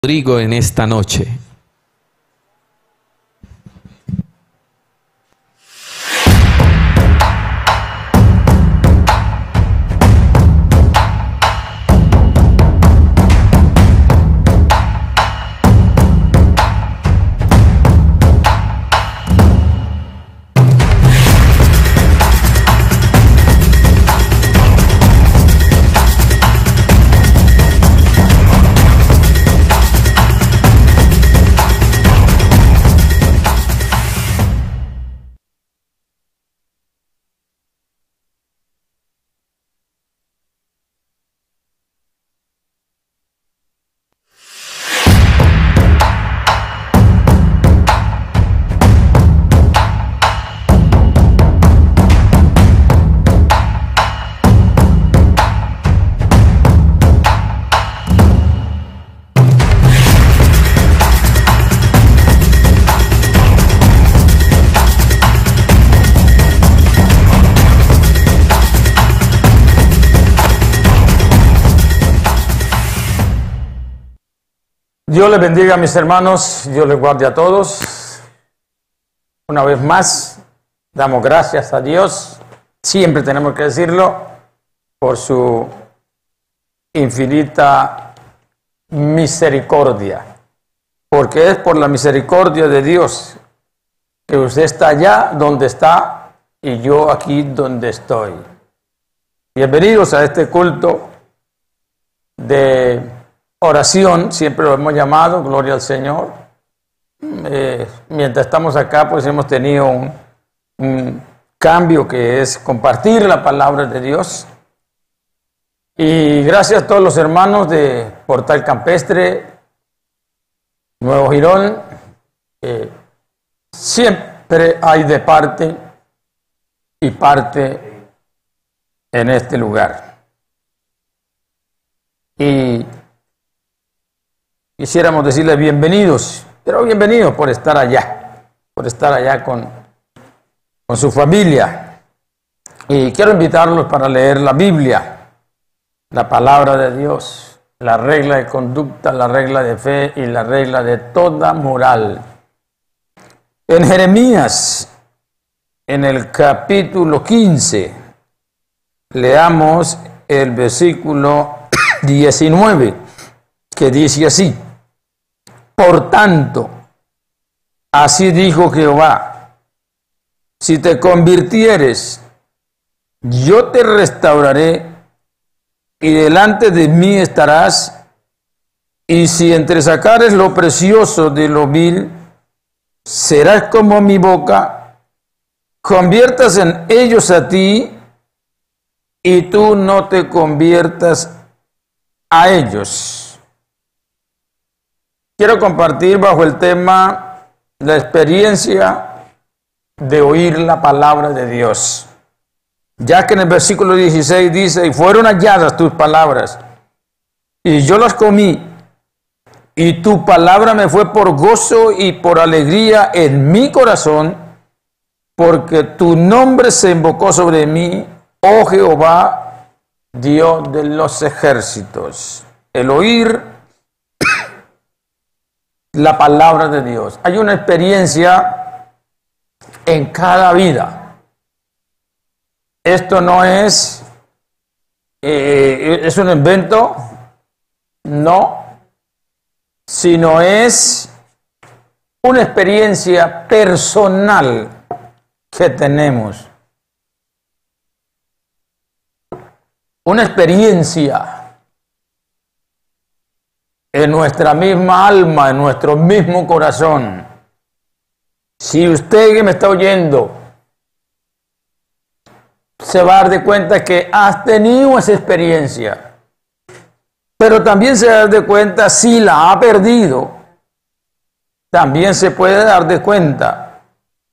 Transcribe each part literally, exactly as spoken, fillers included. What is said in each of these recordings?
Rodrigo en esta noche. Dios les bendiga, mis hermanos, Dios les guarde a todos. Una vez más, damos gracias a Dios, siempre tenemos que decirlo, por su infinita misericordia, porque es por la misericordia de Dios que usted está allá donde está y yo aquí donde estoy. Bienvenidos a este culto de oración, siempre lo hemos llamado, gloria al Señor. Eh, mientras estamos acá, pues hemos tenido un, un cambio que es compartir la palabra de Dios. Y gracias a todos los hermanos de Portal Campestre, Nuevo Girón. Eh, siempre hay de parte y parte en este lugar. Y quisiéramos decirles bienvenidos, pero bienvenidos por estar allá, por estar allá con, con su familia. Y quiero invitarlos para leer la Biblia, la palabra de Dios, la regla de conducta, la regla de fe y la regla de toda moral. En Jeremías, en el capítulo quince, leamos el versículo diecinueve, que dice así: Por tanto, así dijo Jehová, si te convirtieres, yo te restauraré y delante de mí estarás, y si entresacares lo precioso de lo vil, serás como mi boca, conviertas en ellos a ti, y tú no te conviertas a ellos. Quiero compartir bajo el tema la experiencia de oír la palabra de Dios. Ya que en el versículo dieciséis dice, y fueron halladas tus palabras, y yo las comí, y tu palabra me fue por gozo y por alegría en mi corazón, porque tu nombre se invocó sobre mí, oh Jehová, Dios de los ejércitos. El oír la palabra de Dios. Hay una experiencia en cada vida. Esto no es, eh, es un invento, no, sino es una experiencia personal que tenemos. Una experiencia en nuestra misma alma, en nuestro mismo corazón. Si usted que me está oyendo se va a dar de cuenta que has tenido esa experiencia, pero también se da de cuenta si la ha perdido, también se puede dar de cuenta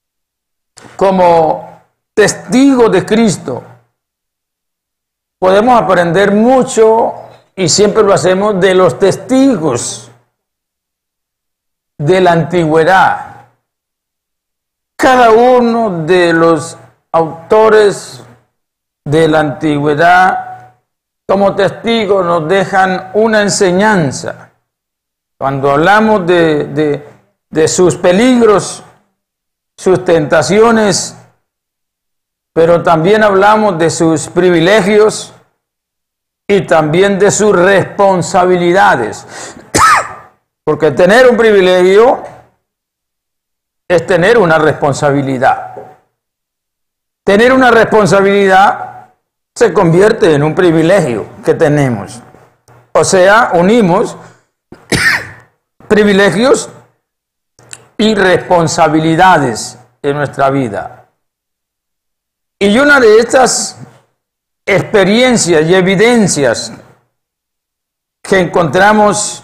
como testigo de Cristo. Podemos aprender mucho, y siempre lo hacemos, de los testigos de la antigüedad. Cada uno de los autores de la antigüedad como testigos nos dejan una enseñanza. Cuando hablamos de, de, de sus peligros, sus tentaciones, pero también hablamos de sus privilegios y también de sus responsabilidades. Porque tener un privilegio es tener una responsabilidad. Tener una responsabilidad se convierte en un privilegio que tenemos. O sea, unimos privilegios y responsabilidades en nuestra vida. Y una de estas experiencias y evidencias que encontramos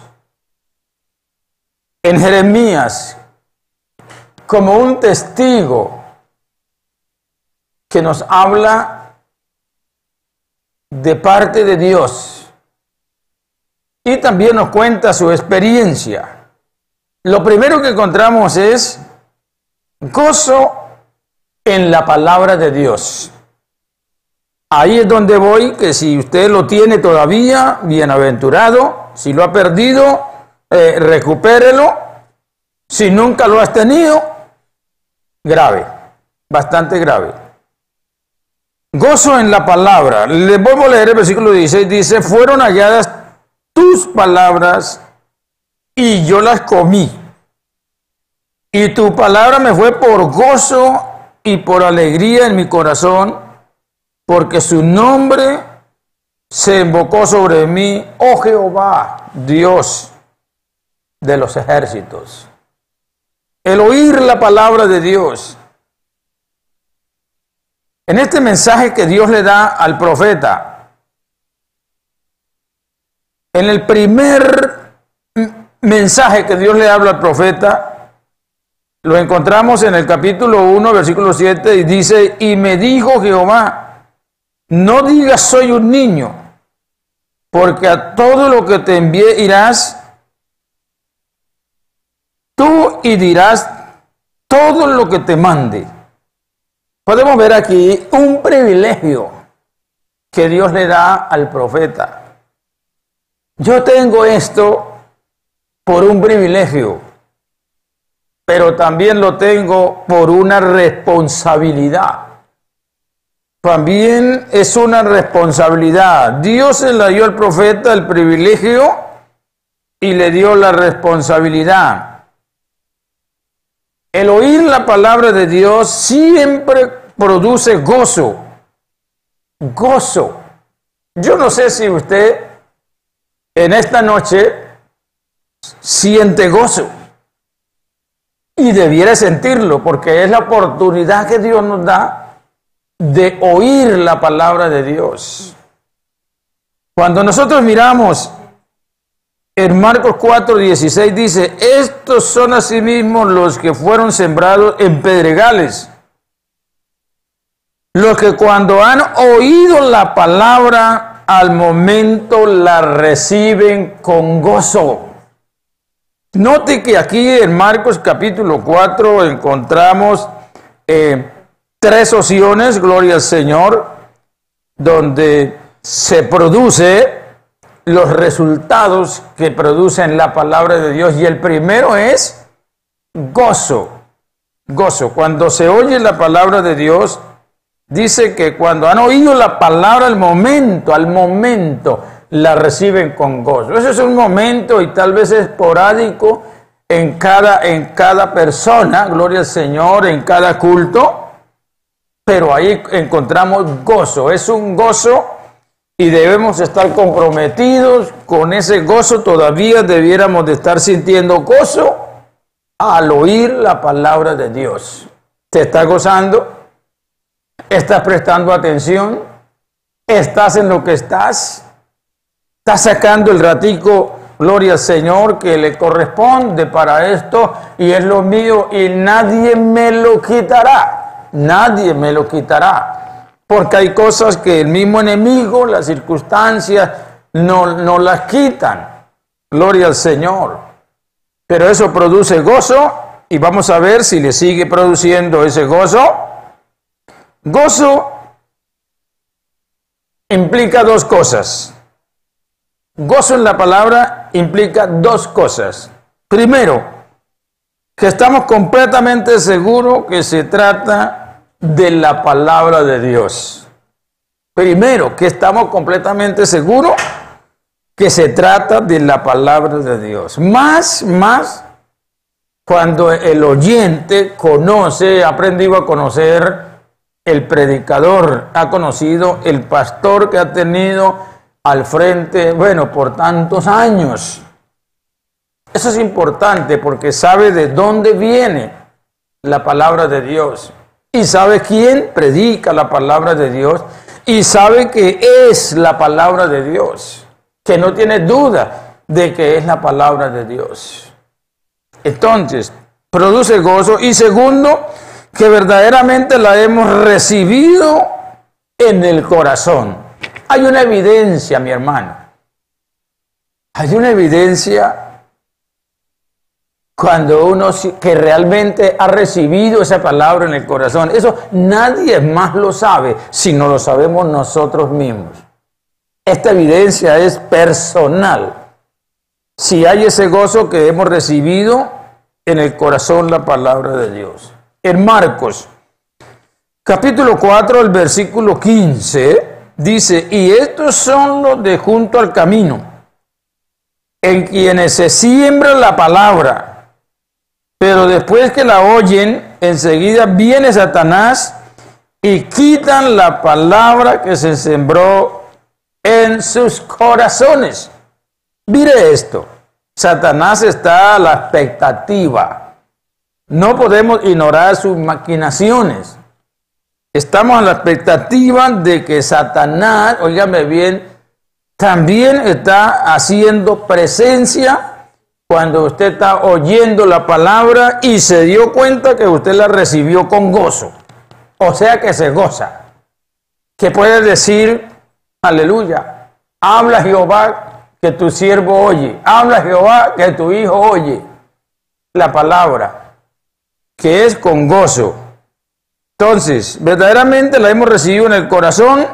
en Jeremías como un testigo que nos habla de parte de Dios y también nos cuenta su experiencia. Lo primero que encontramos es gozo en la palabra de Dios. Ahí es donde voy, que si usted lo tiene todavía, bienaventurado. Si lo ha perdido, eh, recupérelo. Si nunca lo has tenido, grave, bastante grave. Gozo en la palabra. Les voy a leer el versículo dieciséis, dice, fueron halladas tus palabras y yo las comí. Y tu palabra me fue por gozo y por alegría en mi corazón, porque su nombre se invocó sobre mí, oh Jehová, Dios de los ejércitos. El oír la palabra de Dios. En este mensaje que Dios le da al profeta, en el primer mensaje que Dios le habla al profeta, lo encontramos en el capítulo uno, versículo siete, y dice, y me dijo Jehová, no digas soy un niño, porque a todo lo que te envié irás, tú y dirás todo lo que te mande. Podemos ver aquí un privilegio que Dios le da al profeta. Yo tengo esto por un privilegio, pero también lo tengo por una responsabilidad. También es una responsabilidad. Dios se le dio al profeta el privilegio y le dio la responsabilidad. El oír la palabra de Dios siempre produce gozo. Gozo. Yo no sé si usted en esta noche siente gozo. Y debiera sentirlo, porque es la oportunidad que Dios nos da de oír la palabra de Dios. Cuando nosotros miramos en Marcos cuatro, dieciséis dice, estos son asimismo los que fueron sembrados en pedregales, los que cuando han oído la palabra, al momento la reciben con gozo. Note que aquí en Marcos capítulo cuatro encontramos eh, tres opciones, gloria al Señor, donde se produce los resultados que producen la palabra de Dios. Y el primero es gozo. Gozo. Cuando se oye la palabra de Dios, dice que cuando han oído la palabra al momento, al momento, la reciben con gozo. Ese es un momento y tal vez esporádico en cada, en cada persona, gloria al Señor, en cada culto, pero ahí encontramos gozo. Es un gozo y debemos estar comprometidos con ese gozo. Todavía debiéramos de estar sintiendo gozo al oír la palabra de Dios. ¿Te estás gozando? ¿Estás prestando atención? ¿Estás en lo que estás? ¿Estás sacando el ratico, gloria al Señor, que le corresponde para esto? Y es lo mío y nadie me lo quitará. Nadie me lo quitará. Porque hay cosas que el mismo enemigo, las circunstancias, no, no las quitan. Gloria al Señor. Pero eso produce gozo y vamos a ver si le sigue produciendo ese gozo. Gozo implica dos cosas. Gozo en la palabra implica dos cosas. Primero, que estamos completamente seguros que se trata de la palabra de Dios. Primero, que estamos completamente seguros que se trata de la palabra de Dios. Más, más, cuando el oyente conoce, ha aprendido a conocer el predicador, ha conocido el pastor que ha tenido al frente, bueno, por tantos años. Eso es importante porque sabe de dónde viene la palabra de Dios y sabe quién predica la palabra de Dios y sabe que es la palabra de Dios, que no tiene duda de que es la palabra de Dios. Entonces, produce gozo. Y segundo, que verdaderamente la hemos recibido en el corazón. Hay una evidencia, mi hermano. Hay una evidencia cuando uno que realmente ha recibido esa palabra en el corazón. Eso nadie más lo sabe si no lo sabemos nosotros mismos. Esta evidencia es personal. Si hay ese gozo que hemos recibido en el corazón la palabra de Dios. En Marcos, capítulo cuatro, el versículo quince, dice, y estos son los de junto al camino, en quienes se siembra la palabra, pero después que la oyen, enseguida viene Satanás y quitan la palabra que se sembró en sus corazones. Mire esto, Satanás está a la expectativa. No podemos ignorar sus maquinaciones. Estamos a la expectativa de que Satanás, óigame bien, también está haciendo presencia cuando usted está oyendo la palabra y se dio cuenta que usted la recibió con gozo. O sea que se goza. Que puede decir, aleluya, habla Jehová que tu siervo oye. Habla Jehová que tu hijo oye. La palabra, que es con gozo. Entonces, verdaderamente la hemos recibido en el corazón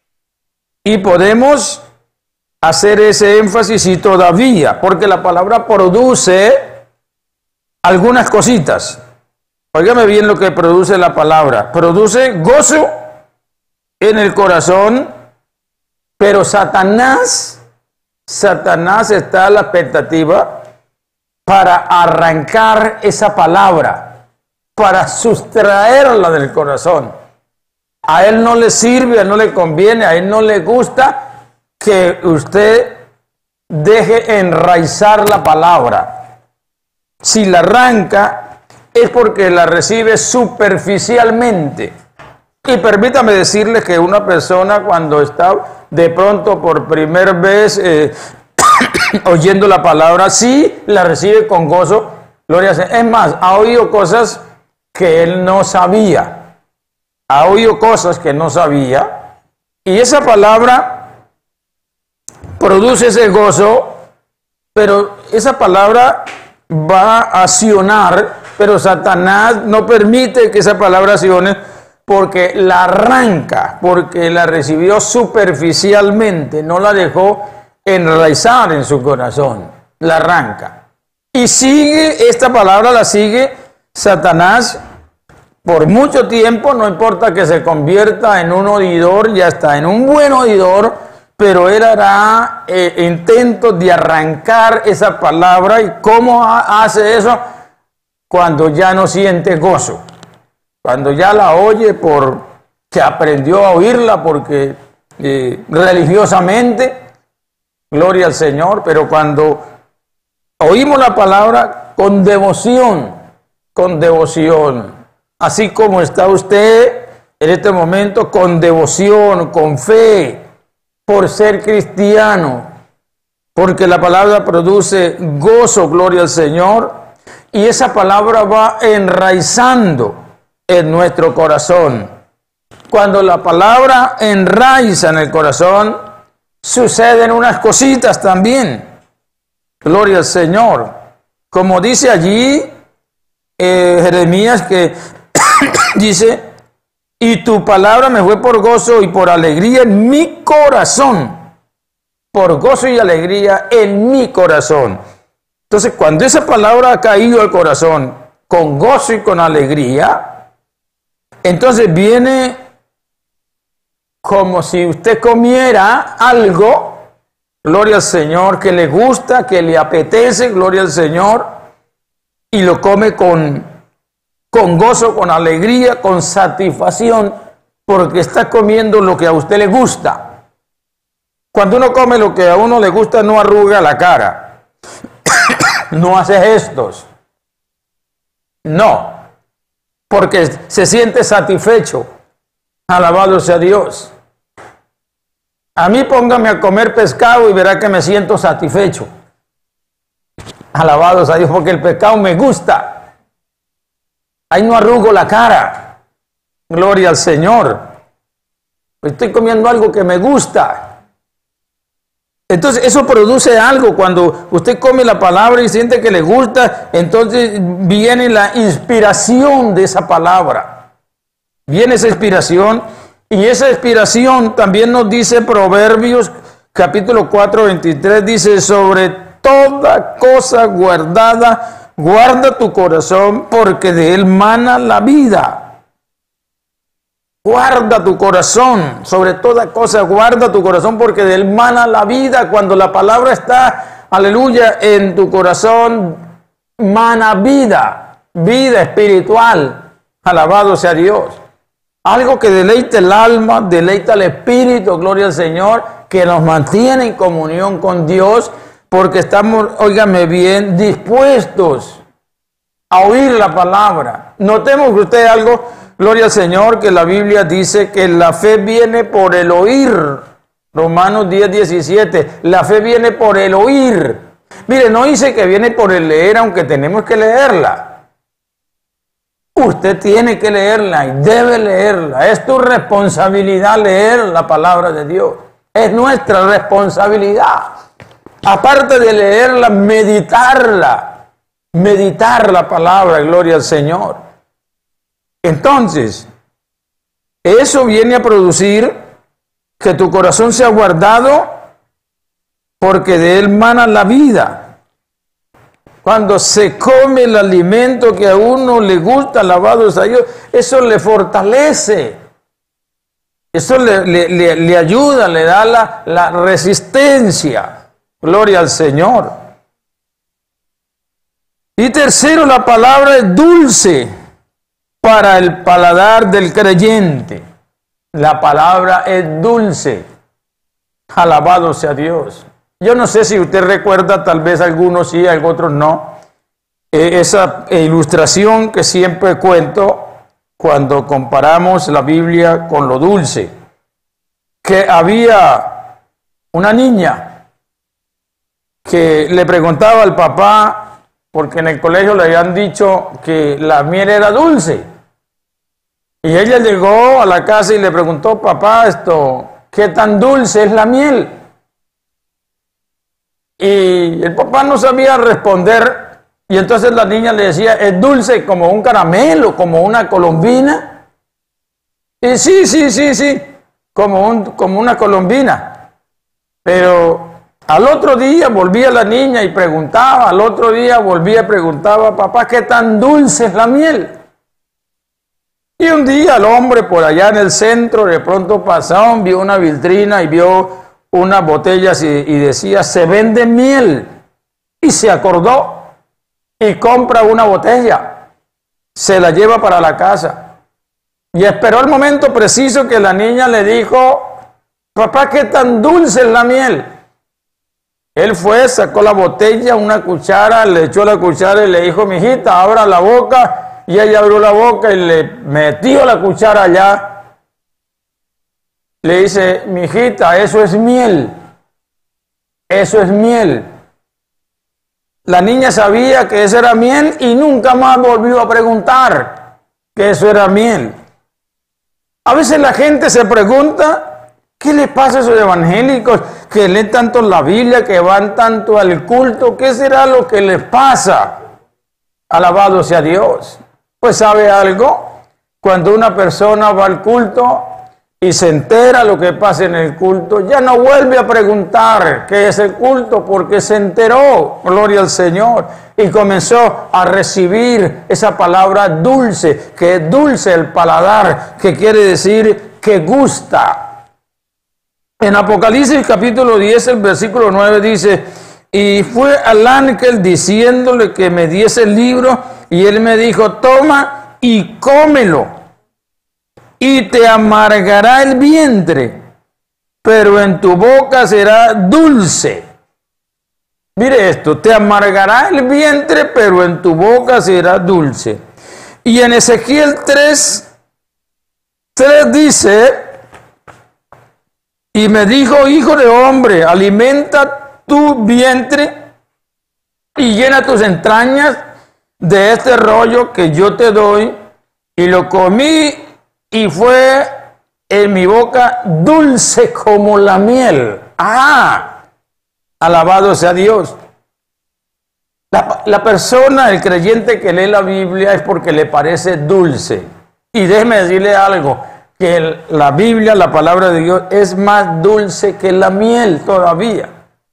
y podemos hacer ese énfasis y todavía, porque la palabra produce algunas cositas. Óigame bien lo que produce la palabra. Produce gozo en el corazón, pero Satanás, Satanás está a la expectativa para arrancar esa palabra, para sustraerla del corazón. A él no le sirve, a él no le conviene, a él no le gusta que usted deje enraizar la palabra. Si la arranca es porque la recibe superficialmente. Y permítame decirles que una persona cuando está de pronto por primera vez eh, oyendo la palabra, sí la recibe con gozo, gloria a Dios. Es más, ha oído cosas que él no sabía. Ha oído cosas que no sabía. Y esa palabra produce ese gozo, pero esa palabra va a accionar, pero Satanás no permite que esa palabra accione porque la arranca, porque la recibió superficialmente, no la dejó enraizar en su corazón, la arranca. Y sigue, esta palabra la sigue Satanás por mucho tiempo, no importa que se convierta en un oidor, ya está en un buen oidor, pero él hará eh, intentos de arrancar esa palabra. ¿Y cómo hace eso? Cuando ya no siente gozo, cuando ya la oye porque aprendió a oírla, porque eh, religiosamente, gloria al Señor, pero cuando oímos la palabra con devoción, con devoción, así como está usted en este momento, con devoción, con fe, por ser cristiano, porque la palabra produce gozo, gloria al Señor, y esa palabra va enraizando en nuestro corazón. Cuando la palabra enraiza en el corazón, suceden unas cositas también, gloria al Señor, como dice allí eh, Jeremías, que dice, y tu palabra me fue por gozo y por alegría en mi corazón. por gozo y alegría en mi corazón. Entonces, cuando esa palabra ha caído al corazón con gozo y con alegría, entonces viene como si usted comiera algo, gloria al Señor, que le gusta, que le apetece, gloria al Señor, y lo come con, con gozo, con alegría, con satisfacción, porque está comiendo lo que a usted le gusta. Cuando uno come lo que a uno le gusta, no arruga la cara, no hace gestos, no, porque se siente satisfecho. Alabado sea Dios. A mí póngame a comer pescado y verá que me siento satisfecho. Alabado sea Dios, porque el pescado me gusta. Ahí no arrugo la cara. Gloria al Señor. Estoy comiendo algo que me gusta. Entonces eso produce algo. Cuando usted come la palabra y siente que le gusta, entonces viene la inspiración de esa palabra. Viene esa inspiración, y esa inspiración también nos dice Proverbios capítulo cuatro, veintitrés, dice: sobre toda cosa guardada, guarda tu corazón, porque de él mana la vida. Guarda tu corazón, sobre toda cosa guarda tu corazón, porque de él mana la vida. Cuando la palabra está, aleluya, en tu corazón, mana vida, vida espiritual. Alabado sea Dios. Algo que deleita el alma, deleita el espíritu, gloria al Señor, que nos mantiene en comunión con Dios, porque estamos, óigame bien, dispuestos a oír la palabra. Notemos que usted algo, gloria al Señor, que la Biblia dice que la fe viene por el oír. Romanos diez, diecisiete, la fe viene por el oír. Mire, no dice que viene por el leer, aunque tenemos que leerla. Usted tiene que leerla y debe leerla. Es tu responsabilidad leer la palabra de Dios. Es nuestra responsabilidad. Aparte de leerla, meditarla. Meditar la palabra, gloria al Señor. Entonces, eso viene a producir que tu corazón sea guardado, porque de él mana la vida. Cuando se come el alimento que a uno le gusta, alabado sea Dios, eso le fortalece. Eso le, le, le, le ayuda, le da la, la resistencia. Gloria al Señor. Y tercero, la palabra es dulce para el paladar del creyente. La palabra es dulce. Alabado sea Dios. Yo no sé si usted recuerda, tal vez algunos sí, otros no, eh, esa ilustración que siempre cuento cuando comparamos la Biblia con lo dulce, que había una niña que le preguntaba al papá, porque en el colegio le habían dicho que la miel era dulce, y ella llegó a la casa y le preguntó: papá, esto, ¿qué tan dulce es la miel? Y el papá no sabía responder, y entonces la niña le decía: es dulce como un caramelo, como una colombina. Y sí, sí, sí, sí, como, un, como una colombina. Pero al otro día volvía la niña y preguntaba, al otro día volvía y preguntaba: papá, ¿qué tan dulce es la miel? Y un día el hombre por allá en el centro de pronto pasó, vio una vitrina y vio unas botellas y, y decía: se vende miel, y se acordó y compra una botella, se la lleva para la casa y esperó el momento preciso que la niña le dijo: papá, ¿qué tan dulce es la miel? Él fue, sacó la botella, una cuchara, le echó la cuchara y le dijo: mijita, abra la boca. Y ella abrió la boca y le metió la cuchara allá. Le dice: mijita, eso es miel. Eso es miel. La niña sabía que eso era miel y nunca más volvió a preguntar que eso era miel. A veces la gente se pregunta: ¿qué le pasa a esos evangélicos que leen tanto la Biblia, que van tanto al culto? ¿Qué será lo que les pasa? Alabado sea Dios. Pues ¿sabe algo? Cuando una persona va al culto, y se entera lo que pasa en el culto, ya no vuelve a preguntar qué es el culto, porque se enteró, gloria al Señor, y comenzó a recibir esa palabra dulce, que es dulce el paladar, que quiere decir que gusta. En Apocalipsis capítulo diez, el versículo nueve dice: y fue al ángel diciéndole que me diese el libro, y él me dijo: toma y cómelo, y te amargará el vientre, pero en tu boca será dulce. Mire esto: te amargará el vientre, pero en tu boca será dulce. Y en Ezequiel tres, tres dice: y me dijo: hijo de hombre, alimenta tu vientre y llena tus entrañas de este rollo que yo te doy. Y lo comí, y fue en mi boca dulce como la miel. ¡Ah! Alabado sea Dios. La, la persona, el creyente que lee la Biblia es porque le parece dulce. Y déjeme decirle algo, que el, la Biblia, la palabra de Dios, es más dulce que la miel todavía.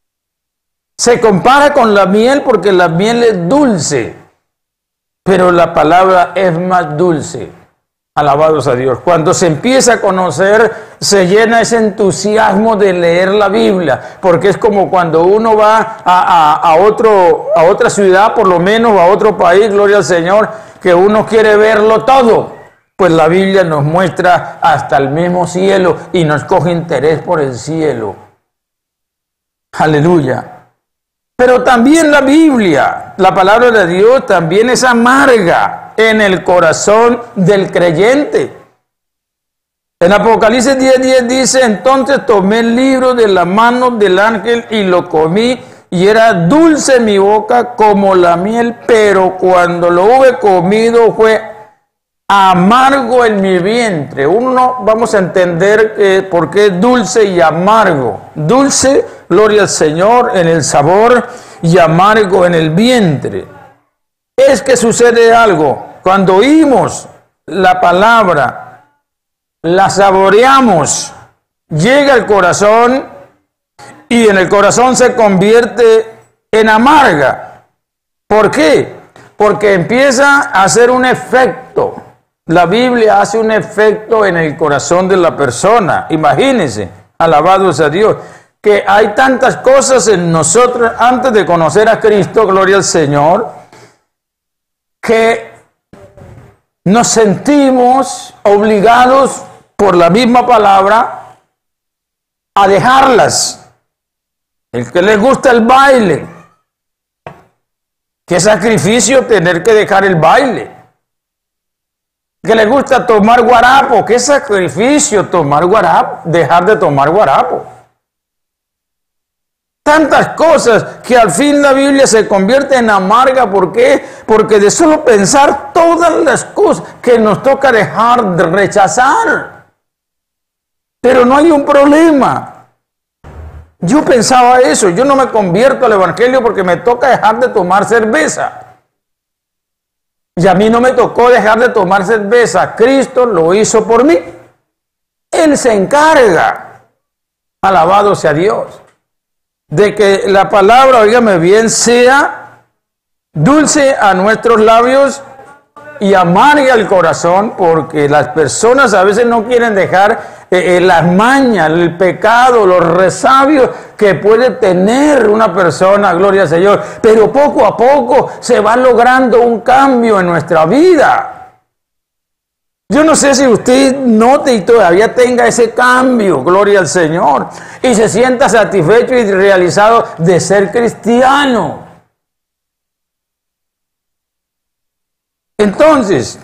Se compara con la miel porque la miel es dulce, pero la palabra es más dulce. Alabados a Dios. Cuando se empieza a conocer, se llena ese entusiasmo de leer la Biblia, porque es como cuando uno va a, a, a, otro, a otra ciudad, por lo menos, a otro país, gloria al Señor, que uno quiere verlo todo. Pues la Biblia nos muestra hasta el mismo cielo y nos coge interés por el cielo. Aleluya. Pero también la Biblia, la palabra de Dios, también es amarga en el corazón del creyente. En Apocalipsis diez diez dice: entonces tomé el libro de la mano del ángel y lo comí, y era dulce en mi boca como la miel, pero cuando lo hube comido fue amargo en mi vientre. Uno, vamos a entender eh, por qué es dulce y amargo. Dulce, gloria al Señor, en el sabor, y amargo en el vientre. Es que sucede algo. Cuando oímos la palabra, la saboreamos, llega al corazón, y en el corazón se convierte en amarga. ¿Por qué? Porque empieza a hacer un efecto. La Biblia hace un efecto en el corazón de la persona. Imagínense, alabados a Dios, que hay tantas cosas en nosotros antes de conocer a Cristo, gloria al Señor, que nos sentimos obligados por la misma palabra a dejarlas. El que le gusta el baile, qué sacrificio tener que dejar el baile. Que le gusta tomar guarapo, qué sacrificio tomar guarapo, dejar de tomar guarapo. Tantas cosas que al fin la Biblia se convierte en amarga. ¿Por qué? Porque de solo pensar todas las cosas que nos toca dejar de rechazar. Pero no hay un problema. Yo pensaba eso, yo no me convierto al evangelio porque me toca dejar de tomar cerveza. Y a mí no me tocó dejar de tomar cerveza. Cristo lo hizo por mí. Él se encarga, alabado sea Dios, de que la palabra, óigame bien, sea dulce a nuestros labios y amarga al corazón, porque las personas a veces no quieren dejar eh, eh, las mañas, el pecado, los resabios que puede tener una persona, gloria al Señor, pero poco a poco se va logrando un cambio en nuestra vida. Yo no sé si usted note y todavía tenga ese cambio, gloria al Señor, y se sienta satisfecho y realizado de ser cristiano. Entonces,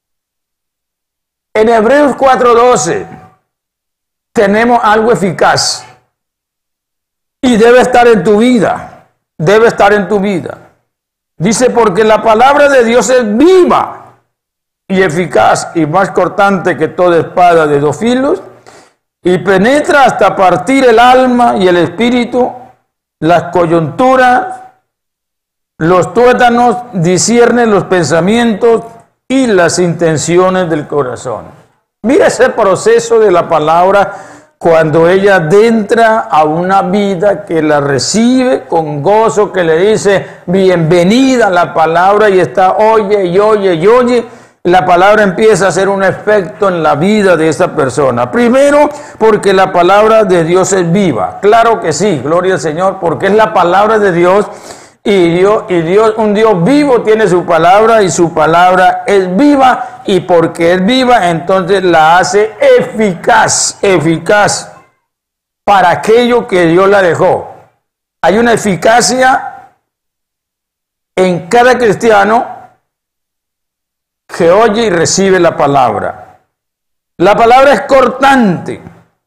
en Hebreos cuatro doce tenemos algo eficaz y debe estar en tu vida, debe estar en tu vida. Dice: porque la palabra de Dios es viva y eficaz y más cortante que toda espada de dos filos, y penetra hasta partir el alma y el espíritu, las coyunturas, los tuétanos, discierne los pensamientos y las intenciones del corazón. Mira ese proceso de la palabra cuando ella entra a una vida que la recibe con gozo, que le dice bienvenida a la palabra y está oye y oye y oye. La palabra empieza a hacer un efecto en la vida de esa persona. Primero, porque la palabra de Dios es viva. Claro que sí, gloria al Señor, porque es la palabra de Dios y Dios, y Dios, un Dios vivo tiene su palabra y su palabra es viva, y porque es viva, entonces la hace eficaz, eficaz para aquello que Dios la dejó. Hay una eficacia en cada cristiano que oye y recibe la palabra. La palabra es cortante,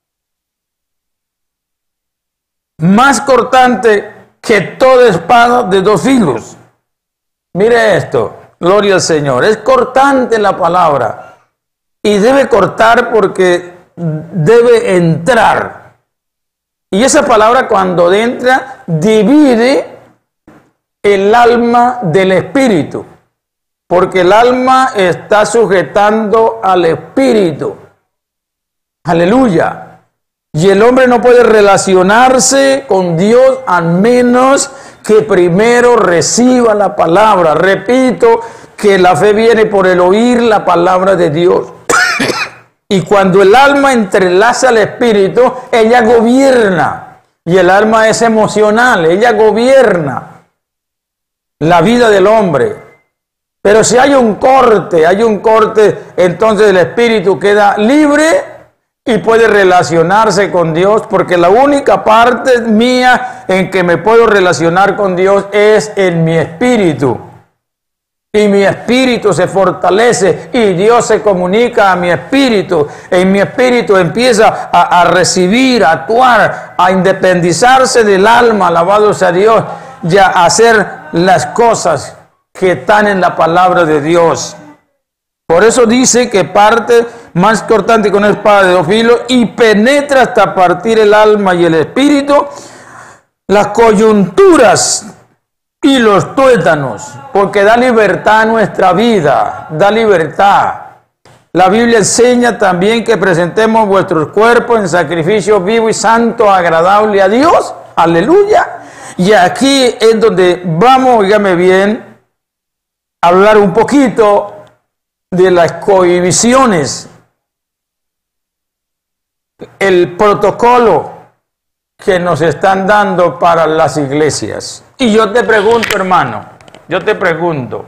más cortante que toda espada de dos filos. Mire esto, gloria al Señor, es cortante la palabra y debe cortar porque debe entrar. Y esa palabra cuando entra divide el alma del espíritu. Porque el alma está sujetando al espíritu. Aleluya. Y el hombre no puede relacionarse con Dios a menos que primero reciba la palabra. Repito que la fe viene por el oír la palabra de Dios. Y cuando el alma entrelaza al espíritu, ella gobierna. Y el alma es emocional, ella gobierna la vida del hombre. Pero si hay un corte, hay un corte, entonces el espíritu queda libre y puede relacionarse con Dios, porque la única parte mía en que me puedo relacionar con Dios es en mi espíritu. Y mi espíritu se fortalece y Dios se comunica a mi espíritu. En mi espíritu empieza a, a recibir, a actuar, a independizarse del alma, alabado sea Dios, y a hacer las cosas que están en la palabra de Dios. Por eso dice que parte más cortante que una espada de dos filos y penetra hasta partir el alma y el espíritu, las coyunturas y los tuétanos, porque da libertad a nuestra vida, da libertad. La Biblia enseña también que presentemos vuestros cuerpos en sacrificio vivo y santo, agradable a Dios. Aleluya. Y aquí es donde vamos, oígame bien, hablar un poquito de las cohibiciones, el protocolo que nos están dando para las iglesias. Y yo te pregunto, hermano, yo te pregunto,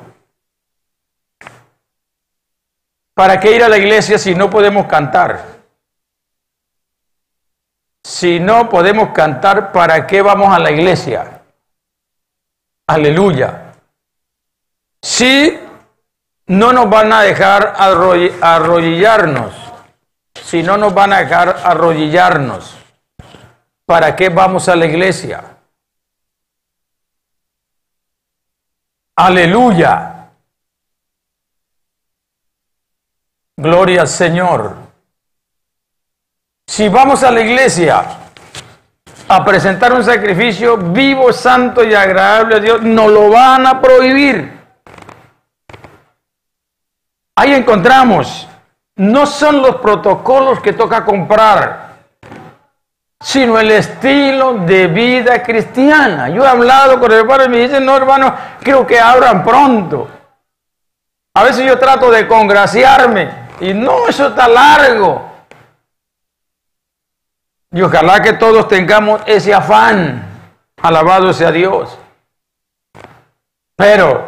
¿para qué ir a la iglesia si no podemos cantar? Si no podemos cantar, ¿para qué vamos a la iglesia? Aleluya. Si no nos van a dejar arrodillarnos, si no nos van a dejar arrodillarnos, ¿para qué vamos a la iglesia? Aleluya. Gloria al Señor. Si vamos a la iglesia a presentar un sacrificio vivo, santo y agradable a Dios, nos lo van a prohibir. Ahí encontramos, no son los protocolos que toca comprar, sino el estilo de vida cristiana. Yo he hablado con hermanos y me dicen, no hermano, creo que abran pronto. A veces yo trato de congraciarme y no, eso está largo. Y ojalá que todos tengamos ese afán, alabado sea Dios. Pero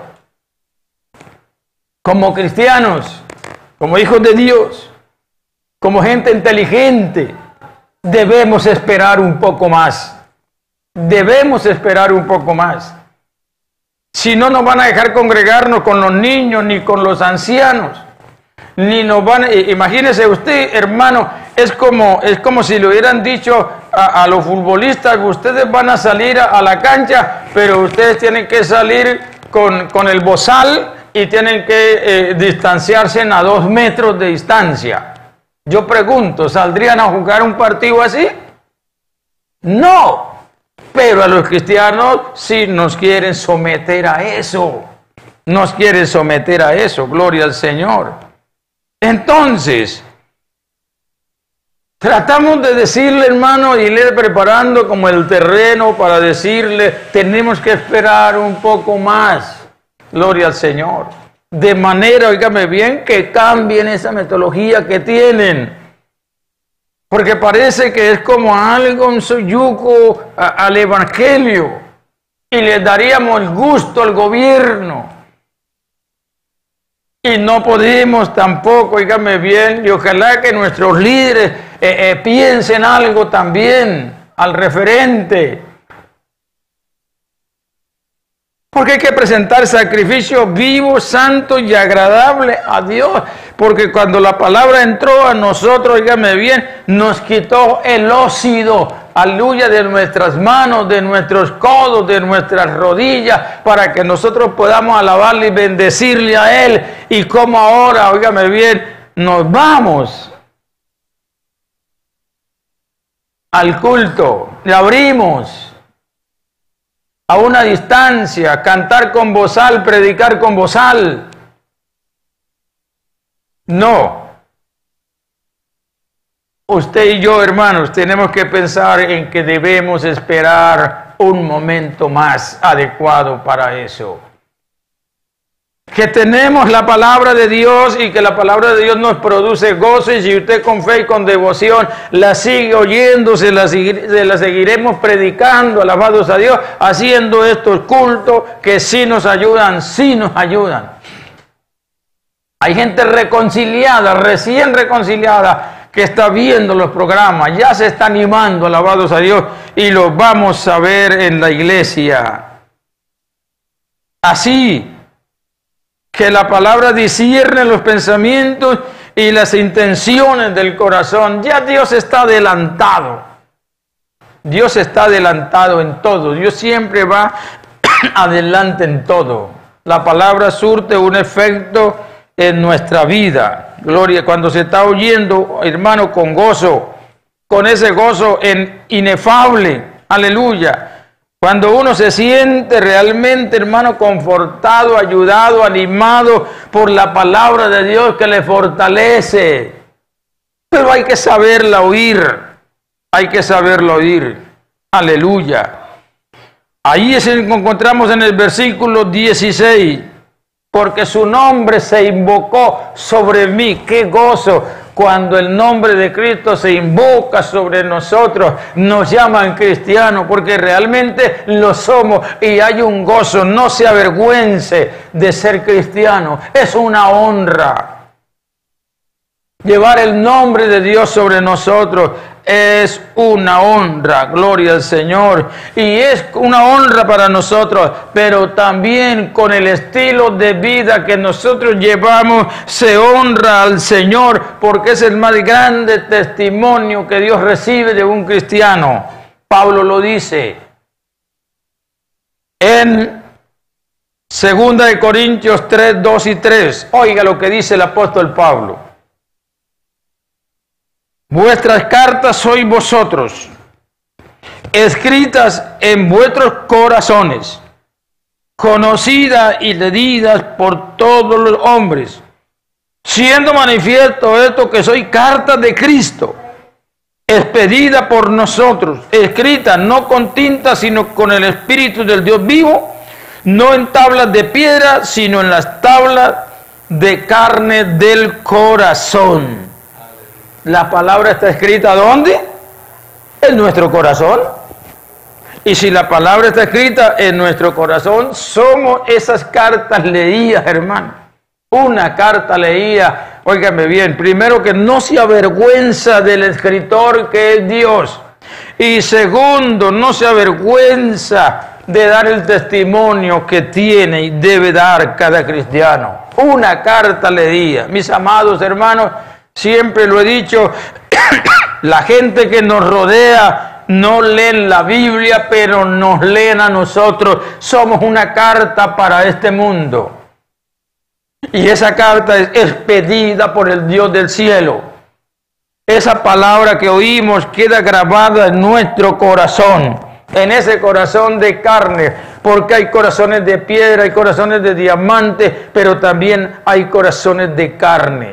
como cristianos, como hijos de Dios, como gente inteligente, debemos esperar un poco más. Debemos esperar un poco más. Si no nos van a dejar congregarnos con los niños ni con los ancianos, ni nos van a, imagínese usted, hermano, es como, es como si le hubieran dicho a, a los futbolistas, ustedes van a salir a, a la cancha, pero ustedes tienen que salir con, con el bozal y tienen que eh, distanciarse a dos metros de distancia. Yo pregunto, ¿saldrían a jugar un partido así? No, pero a los cristianos sí nos quieren someter a eso, nos quieren someter a eso, gloria al Señor. Entonces, Tratamos de decirle, hermano, y ir preparando como el terreno para decirle, tenemos que esperar un poco más. Gloria al Señor. De manera, óigame bien, que cambien esa metodología que tienen. Porque parece que es como algo, un yugo al evangelio. Y le daríamos el gusto al gobierno. Y no podemos tampoco, oígame bien, y ojalá que nuestros líderes eh, eh, piensen algo también al referente. Porque hay que presentar sacrificio vivo, santo y agradable a Dios. Porque cuando la palabra entró a nosotros, oígame bien, nos quitó el óxido, aleluya, de nuestras manos, de nuestros codos, de nuestras rodillas, para que nosotros podamos alabarle y bendecirle a Él. Y como ahora, oígame bien, nos vamos al culto, le abrimos a una distancia, cantar con bozal, predicar con bozal. No. Usted y yo, hermanos, tenemos que pensar en que debemos esperar un momento más adecuado para eso. Que tenemos la palabra de Dios y que la palabra de Dios nos produce gozo, y si usted con fe y con devoción la sigue oyendo, se la, se la seguiremos predicando, alabados a Dios, haciendo estos cultos que sí nos ayudan, sí nos ayudan. Hay gente reconciliada, recién reconciliada, que está viendo los programas, ya se está animando, alabados a Dios, y los vamos a ver en la iglesia. Así que la palabra discierne los pensamientos y las intenciones del corazón. Ya Dios está adelantado. Dios está adelantado en todo. Dios siempre va adelante en todo. La palabra surte un efecto en nuestra vida. Gloria, cuando se está oyendo, hermano, con gozo, con ese gozo en inefable. Aleluya. Cuando uno se siente realmente, hermano, confortado, ayudado, animado por la palabra de Dios que le fortalece. Pero hay que saberla oír. Hay que saberla oír. Aleluya. Ahí es en que encontramos en el versículo dieciséis. Porque su nombre se invocó sobre mí. ¡Qué gozo! Cuando el nombre de Cristo se invoca sobre nosotros, nos llaman cristianos, porque realmente lo somos y hay un gozo. No se avergüence de ser cristiano, es una honra. Llevar el nombre de Dios sobre nosotros es una honra, gloria al Señor. Y es una honra para nosotros, pero también con el estilo de vida que nosotros llevamos se honra al Señor, porque es el más grande testimonio que Dios recibe de un cristiano. Pablo lo dice en segunda de Corintios tres, dos y tres. Oiga lo que dice el apóstol Pablo. Vuestras cartas sois vosotros, escritas en vuestros corazones, conocidas y leídas por todos los hombres, siendo manifiesto esto que soy carta de Cristo, expedida por nosotros, escrita no con tinta, sino con el Espíritu del Dios vivo, no en tablas de piedra, sino en las tablas de carne del corazón. La palabra está escrita ¿dónde? En nuestro corazón. Y si la palabra está escrita en nuestro corazón, somos esas cartas leídas, hermano. Una carta leída, óigame bien, primero que no se avergüenza del escritor que es Dios. Y segundo, no se avergüenza de dar el testimonio que tiene y debe dar cada cristiano. Una carta leída. Mis amados hermanos, siempre lo he dicho, la gente que nos rodea no leen la Biblia, pero nos leen a nosotros. Somos una carta para este mundo. Y esa carta es expedida por el Dios del cielo. Esa palabra que oímos queda grabada en nuestro corazón, en ese corazón de carne, porque hay corazones de piedra, hay corazones de diamante, pero también hay corazones de carne.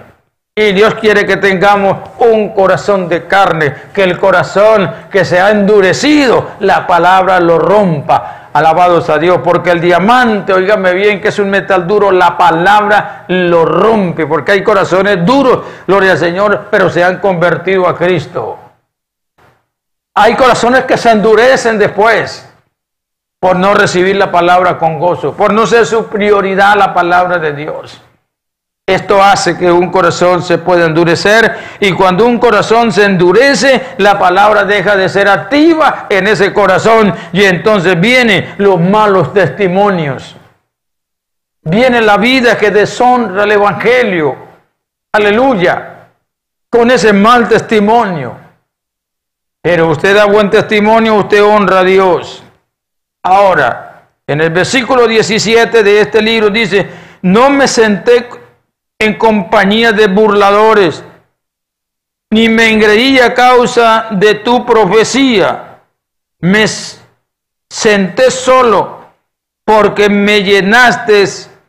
Y Dios quiere que tengamos un corazón de carne, que el corazón que se ha endurecido, la palabra lo rompa. Alabados a Dios, porque el diamante, óigame bien, que es un metal duro, la palabra lo rompe, porque hay corazones duros, gloria al Señor, pero se han convertido a Cristo. Hay corazones que se endurecen después por no recibir la palabra con gozo, por no ser su prioridad la palabra de Dios. Esto hace que un corazón se pueda endurecer, y cuando un corazón se endurece, la palabra deja de ser activa en ese corazón, y entonces vienen los malos testimonios. Viene la vida que deshonra el evangelio. Aleluya. Con ese mal testimonio. Pero usted da buen testimonio, usted honra a Dios. Ahora, en el versículo diecisiete de este libro dice: no me senté en compañía de burladores, ni me engreí a causa de tu profecía. Me senté solo porque me llenaste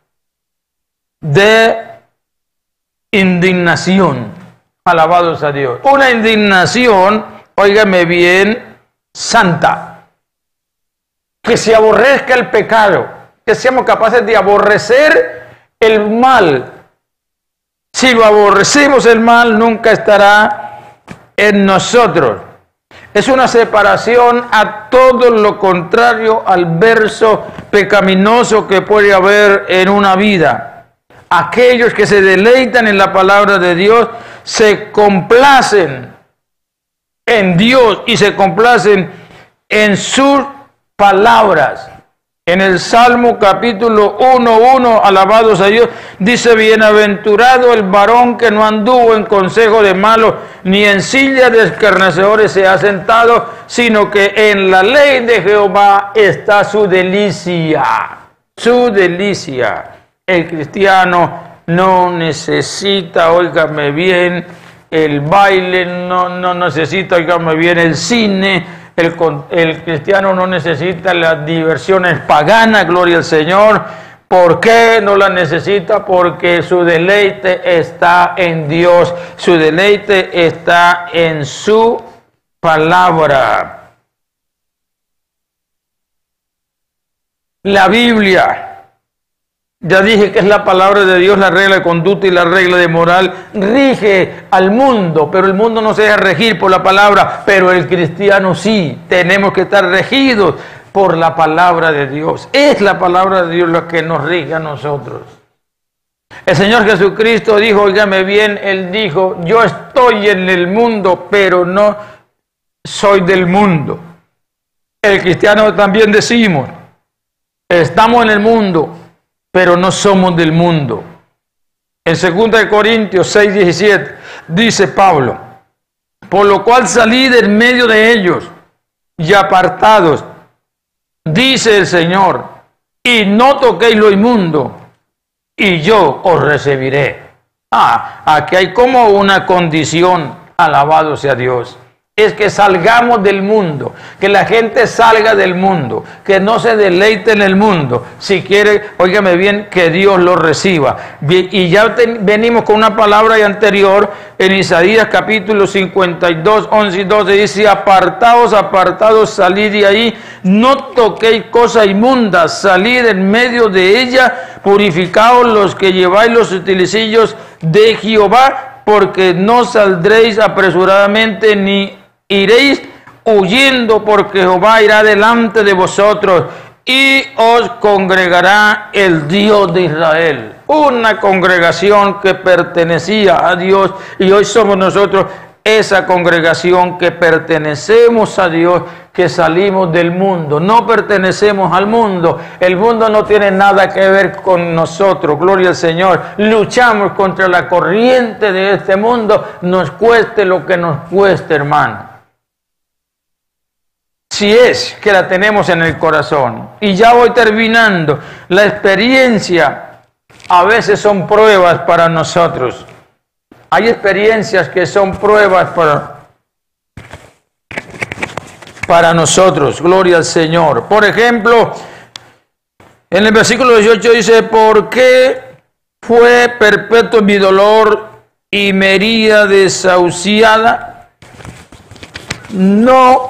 de indignación. Alabados a Dios. Una indignación, óigame bien, santa. Que se aborrezca el pecado, que seamos capaces de aborrecer el mal. Si lo aborrecemos, el mal nunca estará en nosotros. Es una separación a todo lo contrario al verso pecaminoso que puede haber en una vida. Aquellos que se deleitan en la palabra de Dios se complacen en Dios y se complacen en sus palabras. En el Salmo capítulo uno, uno, alabados a Dios, dice: bienaventurado el varón que no anduvo en consejo de malos, ni en silla de escarnecedores se ha sentado, sino que en la ley de Jehová está su delicia. Su delicia. El cristiano no necesita, óigame bien, el baile, no, no necesita, óigame bien, el cine. El, el cristiano no necesita las diversiones paganas, gloria al Señor. ¿Por qué no las necesita? Porque su deleite está en Dios, su deleite está en su palabra. La Biblia, ya dije que es la palabra de Dios, la regla de conducta y la regla de moral, rige al mundo, pero el mundo no se deja regir por la palabra, pero el cristiano sí. Tenemos que estar regidos por la palabra de Dios. Es la palabra de Dios la que nos rige a nosotros. El Señor Jesucristo dijo, óigame bien, Él dijo: yo estoy en el mundo, pero no soy del mundo. El cristiano también decimos: estamos en el mundo, pero no somos del mundo. En segunda de Corintios seis, diecisiete dice Pablo: por lo cual salid en medio de ellos y apartados, dice el Señor, y no toquéis lo inmundo, y yo os recibiré. Ah, aquí hay como una condición, alabado sea Dios. Es que salgamos del mundo, que la gente salga del mundo, que no se deleite en el mundo. Si quiere, óigame bien, que Dios lo reciba. Y ya ten, venimos con una palabra anterior en Isaías capítulo cincuenta y dos, once y doce, dice: apartaos, apartaos, salid de ahí, no toquéis cosa inmunda, salid en medio de ella, purificaos los que lleváis los utilicillos de Jehová, porque no saldréis apresuradamente ni iréis huyendo, porque Jehová irá delante de vosotros y os congregará el Dios de Israel. Una congregación que pertenecía a Dios, y hoy somos nosotros esa congregación que pertenecemos a Dios, que salimos del mundo. No pertenecemos al mundo. El mundo no tiene nada que ver con nosotros. Gloria al Señor. Luchamos contra la corriente de este mundo, nos cueste lo que nos cueste, hermano. Si es que la tenemos en el corazón. Y ya voy terminando. La experiencia a veces son pruebas para nosotros. Hay experiencias que son pruebas para, para nosotros. Gloria al Señor. Por ejemplo, en el versículo dieciocho dice: ¿por qué fue perpetuo mi dolor y me hería desahuciada, no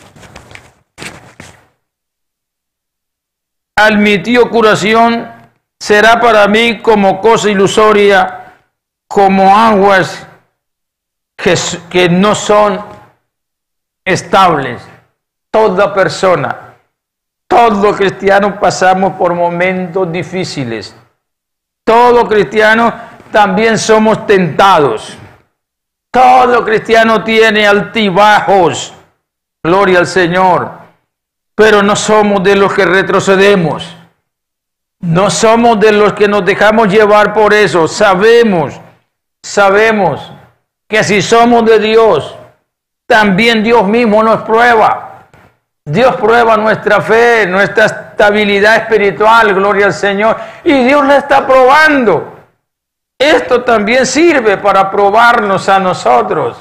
admitió curación, será para mí como cosa ilusoria, como aguas que, que no son estables. Toda persona, todo cristiano pasamos por momentos difíciles. Todo cristiano también somos tentados. Todo cristiano tiene altibajos. Gloria al Señor. Pero no somos de los que retrocedemos. No somos de los que nos dejamos llevar por eso. Sabemos, sabemos que si somos de Dios, también Dios mismo nos prueba. Dios prueba nuestra fe, nuestra estabilidad espiritual, gloria al Señor. Y Dios la está probando. Esto también sirve para probarnos a nosotros.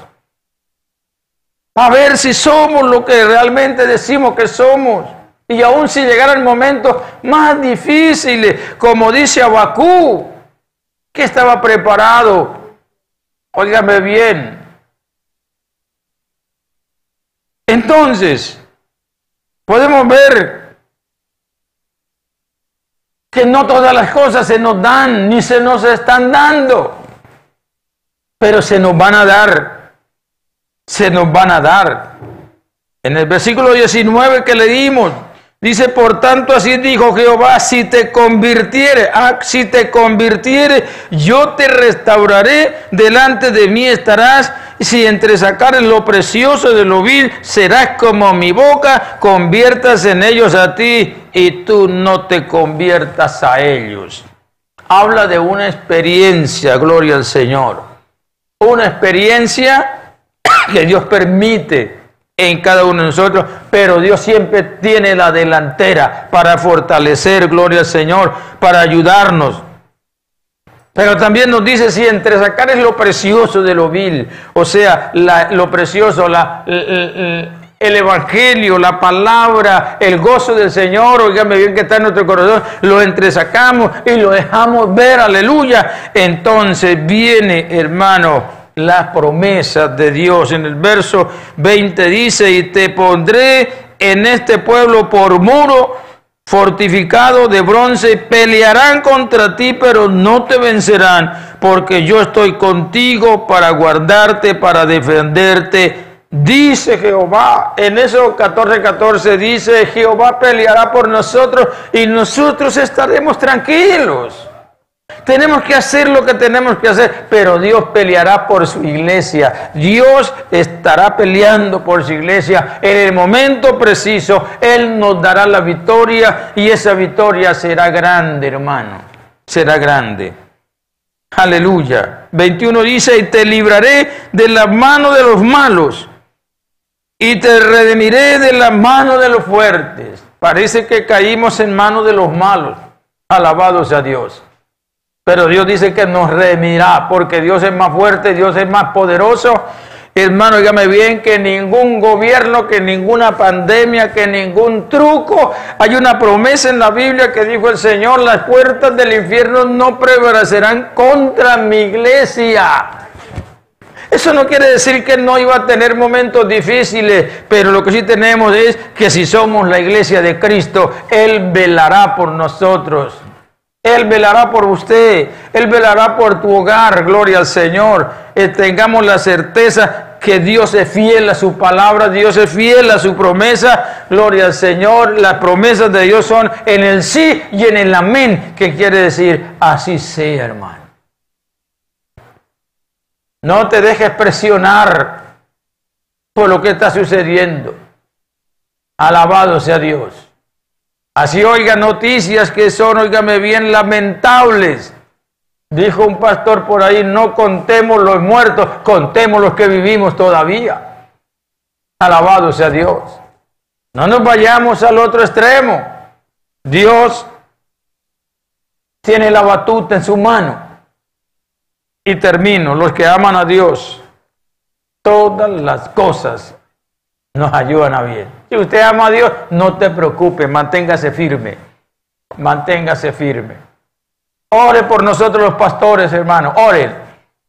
A ver si somos lo que realmente decimos que somos. Y aún si llegaran momentos más difíciles, como dice Habacuc, que estaba preparado. Óigame bien. Entonces, podemos ver que no todas las cosas se nos dan, ni se nos están dando, pero se nos van a dar, se nos van a dar. En el versículo diecinueve que leímos, dice, por tanto así dijo Jehová, si te convirtiere, ah, si te convirtiere, yo te restauraré, delante de mí estarás, si entresacares lo precioso de lo vil, serás como mi boca, conviertas en ellos a ti, y tú no te conviertas a ellos. Habla de una experiencia, gloria al Señor. Una experiencia que Dios permite en cada uno de nosotros, pero Dios siempre tiene la delantera para fortalecer, gloria al Señor, para ayudarnos. Pero también nos dice, si entresacares lo precioso de lo vil, o sea, la, lo precioso, la, el, el evangelio, la palabra, el gozo del Señor, oígame bien que está en nuestro corazón, lo entresacamos y lo dejamos ver, aleluya. Entonces viene, hermano, las promesas de Dios. En el verso veinte dice, y te pondré en este pueblo por muro fortificado de bronce, pelearán contra ti, pero no te vencerán, porque yo estoy contigo para guardarte, para defenderte, dice Jehová. En eso catorce catorce dice, Jehová peleará por nosotros y nosotros estaremos tranquilos. Tenemos que hacer lo que tenemos que hacer, pero Dios peleará por su iglesia. Dios estará peleando por su iglesia. En el momento preciso, Él nos dará la victoria y esa victoria será grande, hermano. Será grande. Aleluya. veintiuno dice, y te libraré de la mano de los malos y te redimiré de la mano de los fuertes. Parece que caímos en manos de los malos. Alabado sea Dios. Pero Dios dice que nos redimirá, porque Dios es más fuerte, Dios es más poderoso. Hermano, dígame bien, que ningún gobierno, que ninguna pandemia, que ningún truco. Hay una promesa en la Biblia que dijo el Señor, las puertas del infierno no prevalecerán contra mi iglesia. Eso no quiere decir que no iba a tener momentos difíciles, pero lo que sí tenemos es que si somos la iglesia de Cristo, Él velará por nosotros. Él velará por usted, Él velará por tu hogar, gloria al Señor. Eh, tengamos la certeza que Dios es fiel a su palabra, Dios es fiel a su promesa, gloria al Señor. Las promesas de Dios son en el sí y en el amén, que quiere decir así sea, hermano. No te dejes presionar por lo que está sucediendo. Alabado sea Dios. Así oiga noticias que son, óigame bien, lamentables. Dijo un pastor por ahí, no contemos los muertos, contemos los que vivimos todavía. Alabado sea Dios. No nos vayamos al otro extremo. Dios tiene la batuta en su mano. Y termino, los que aman a Dios, todas las cosas nos ayudan a bien. Si usted ama a Dios, no te preocupe, manténgase firme, manténgase firme. Ore por nosotros los pastores, hermanos, oren.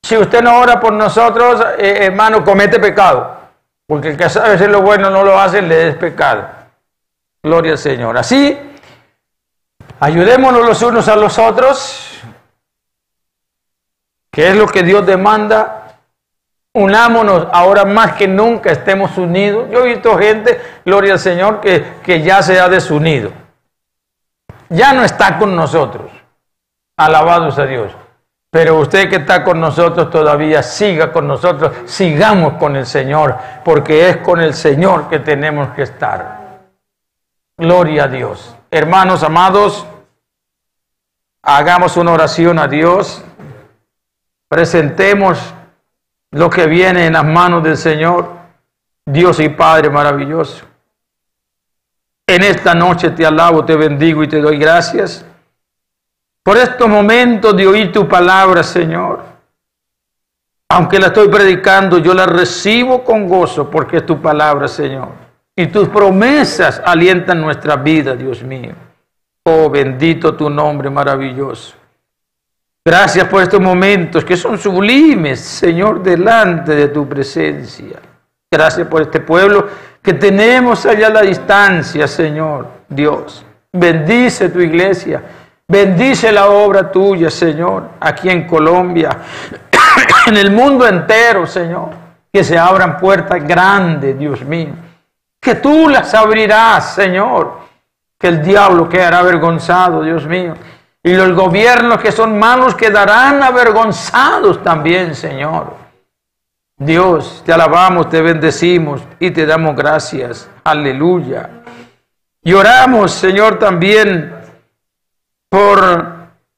Si usted no ora por nosotros, eh, hermano, comete pecado. Porque el que sabe hacer lo bueno no lo hace, le es pecado. Gloria al Señor. Así, ayudémonos los unos a los otros, que es lo que Dios demanda. Unámonos ahora más que nunca, estemos unidos. Yo he visto gente, gloria al Señor, que, que ya se ha desunido. Ya no está con nosotros. Alabados a Dios. Pero usted que está con nosotros todavía, siga con nosotros, sigamos con el Señor, porque es con el Señor que tenemos que estar. Gloria a Dios. Hermanos amados, hagamos una oración a Dios, presentemos lo que viene en las manos del Señor, Dios y Padre maravilloso. En esta noche te alabo, te bendigo y te doy gracias por estos momentos de oír tu palabra, Señor. Aunque la estoy predicando, yo la recibo con gozo porque es tu palabra, Señor. Y tus promesas alientan nuestra vida, Dios mío. Oh, bendito tu nombre maravilloso. Gracias por estos momentos que son sublimes, Señor, delante de tu presencia. Gracias por este pueblo que tenemos allá a la distancia, Señor, Dios. Bendice tu iglesia. Bendice la obra tuya, Señor, aquí en Colombia, en el mundo entero, Señor. Que se abran puertas grandes, Dios mío. Que tú las abrirás, Señor. Que el diablo quedará avergonzado, Dios mío. Y los gobiernos que son malos quedarán avergonzados también, Señor. Dios, te alabamos, te bendecimos y te damos gracias. Aleluya. Y oramos, Señor, también por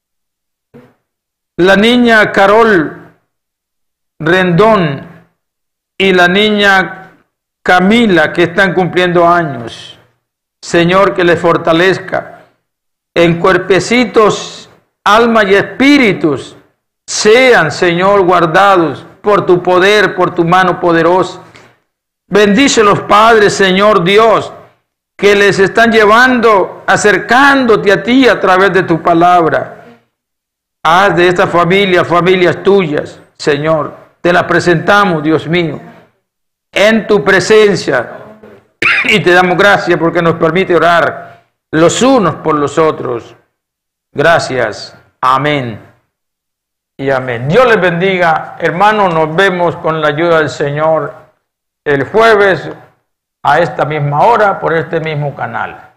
la niña Carol Rendón y la niña Camila que están cumpliendo años. Señor, que les fortalezca en cuerpecitos, alma y espíritus. Sean, Señor, guardados por tu poder, por tu mano poderosa. Bendice los padres, Señor Dios, que les están llevando, acercándote a ti a través de tu palabra. Haz de esta familia familias tuyas, Señor. Te las presentamos, Dios mío, en tu presencia. Y te damos gracias porque nos permite orar los unos por los otros. Gracias. Amén. Y amén. Dios les bendiga. Hermanos, nos vemos con la ayuda del Señor el jueves a esta misma hora por este mismo canal.